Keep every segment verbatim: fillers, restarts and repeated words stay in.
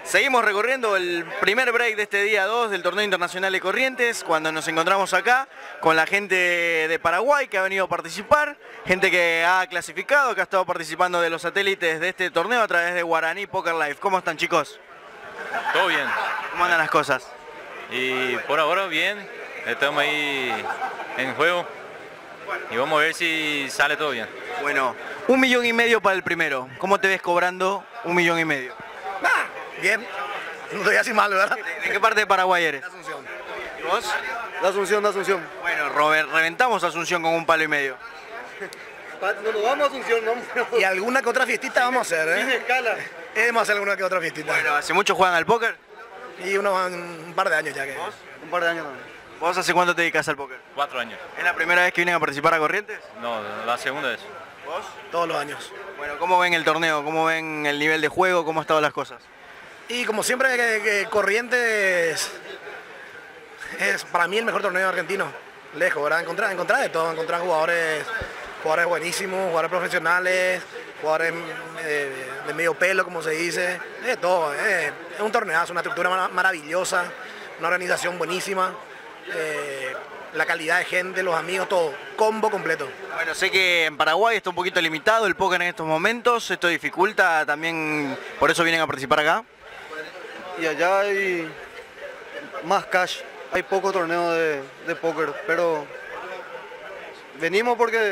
Seguimos recorriendo el primer break de este día dos del Torneo Internacional de Corrientes, cuando nos encontramos acá con la gente de Paraguay que ha venido a participar, gente que ha clasificado, que ha estado participando de los satélites de este torneo a través de Guaraní Poker Live. ¿Cómo están, chicos? Todo bien. ¿Cómo andan las cosas? Y por ahora bien, estamos ahí en juego y vamos a ver si sale todo bien. Bueno, un millón y medio para el primero. ¿Cómo te ves cobrando un millón y medio? Ah, bien, no estoy así mal, ¿verdad? ¿De, de qué parte de Paraguay eres? De Asunción. ¿Y vos? De Asunción, de Asunción. Bueno, Robert, reventamos Asunción con un palo y medio. No nos vamos a Asunción, no. Y alguna que otra fiestita vamos a hacer, ¿eh? Sin escala. Eh, vamos a hacer alguna que otra fiestita. Bueno, ¿hace mucho juegan al póker? Y unos un par de años ya que. ¿Vos? Un par de años también. ¿Vos hace cuánto te dedicas al póker? Cuatro años. ¿Es la primera vez que vienen a participar a Corrientes? No, la segunda vez. ¿Vos? Todos los años. Bueno, ¿cómo ven el torneo? ¿Cómo ven el nivel de juego? ¿Cómo han estado las cosas? Y como siempre, que, que Corrientes es para mí el mejor torneo argentino. Lejos, ¿verdad? Encontrar, encontrar de todo, encontrar jugadores, jugadores buenísimos, jugadores profesionales, jugadores eh, de medio pelo, como se dice, de todo. Eh. Es un torneazo, una estructura mar maravillosa, una organización buenísima, eh, la calidad de gente, los amigos, todo, combo completo. Bueno, sé que en Paraguay está un poquito limitado el póker en estos momentos, esto dificulta también, por eso vienen a participar acá. Y allá hay más cash, hay poco torneo de, de póker, pero venimos porque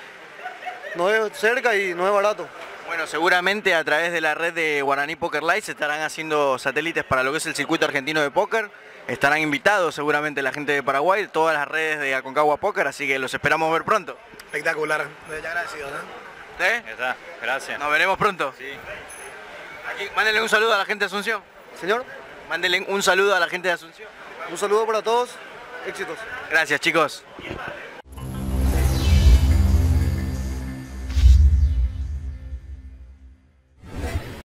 no es cerca y no es barato. Bueno, seguramente a través de la red de Guaraní Poker Live se estarán haciendo satélites para lo que es el circuito argentino de póker. Estarán invitados seguramente la gente de Paraguay, todas las redes de Aconcagua Póker, así que los esperamos ver pronto. Espectacular, ya agradecido, ¿no? ¿Eh? Ya está, gracias. Nos veremos pronto. Sí. Aquí, mándenle un saludo a la gente de Asunción. Señor, Mándenle un saludo a la gente de Asunción. un saludo para todos, éxitos. Gracias, chicos.